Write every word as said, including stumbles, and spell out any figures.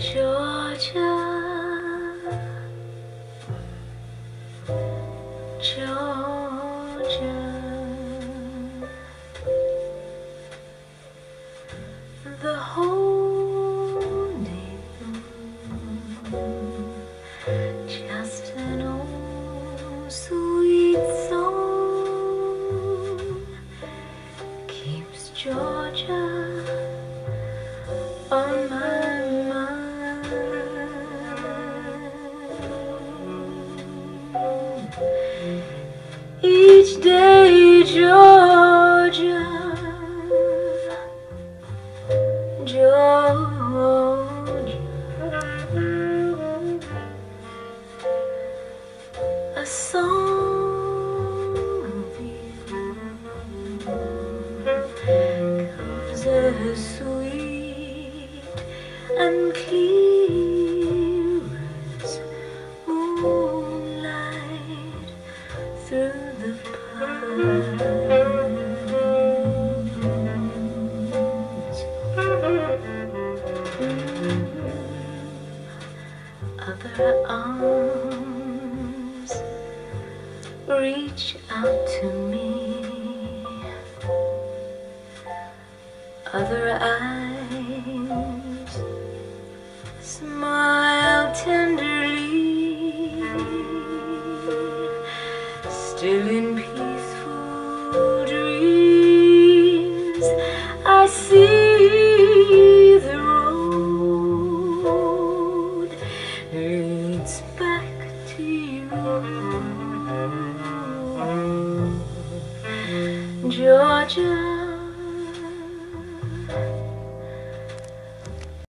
Georgia, Georgia, the holy moon, just an old sweet song keeps Georgia on my mind. Each day, Georgia, Georgia, a song of you comes as sweet and clear as moonlight through the pines. Other arms reach out to me, other eyes smile tender